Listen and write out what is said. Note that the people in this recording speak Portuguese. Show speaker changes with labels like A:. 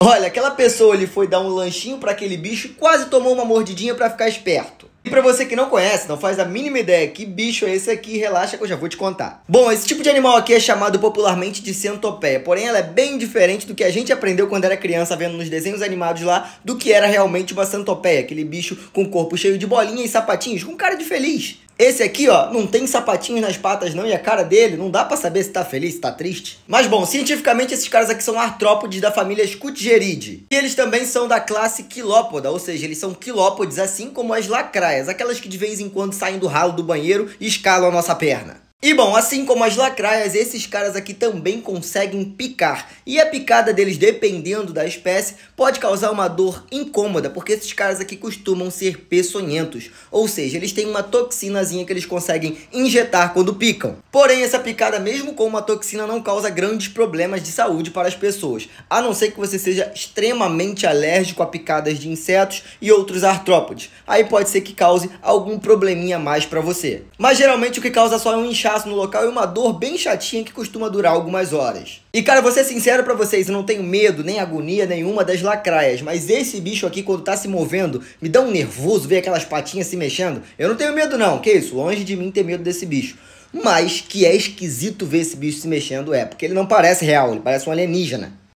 A: Olha, aquela pessoa ele foi dar um lanchinho para aquele bicho e quase tomou uma mordidinha para ficar esperto. E pra você que não conhece, não faz a mínima ideia que bicho é esse aqui, relaxa que eu já vou te contar. Bom, esse tipo de animal aqui é chamado popularmente de centopeia, porém ela é bem diferente do que a gente aprendeu quando era criança vendo nos desenhos animados lá, do que era realmente uma centopeia, aquele bicho com o corpo cheio de bolinhas e sapatinhos, com cara de feliz. Esse aqui, ó, não tem sapatinhos nas patas não, e a cara dele não dá pra saber se tá feliz, se tá triste. Mas bom, cientificamente esses caras aqui são artrópodes da família Scutgeridae. E eles também são da classe quilópoda, ou seja, eles são quilópodes assim como as lacraias, aquelas que de vez em quando saem do ralo do banheiro e escalam a nossa perna. E bom, assim como as lacraias, esses caras aqui também conseguem picar. E a picada deles, dependendo da espécie, pode causar uma dor incômoda, porque esses caras aqui costumam ser peçonhentos. Ou seja, eles têm uma toxinazinha que eles conseguem injetar quando picam. Porém, essa picada, mesmo com uma toxina, não causa grandes problemas de saúde para as pessoas. A não ser que você seja extremamente alérgico a picadas de insetos e outros artrópodes. Aí pode ser que cause algum probleminha a mais para você. Mas geralmente o que causa só é um inchaço no local e uma dor bem chatinha que costuma durar algumas horas. E cara, vou ser sincero pra vocês, eu não tenho medo nem agonia nenhuma das lacraias, mas esse bicho aqui quando tá se movendo, me dá um nervoso ver aquelas patinhas se mexendo. Eu não tenho medo não, que isso, longe de mim ter medo desse bicho. Mas que é esquisito ver esse bicho se mexendo porque ele não parece real, ele parece um alienígena.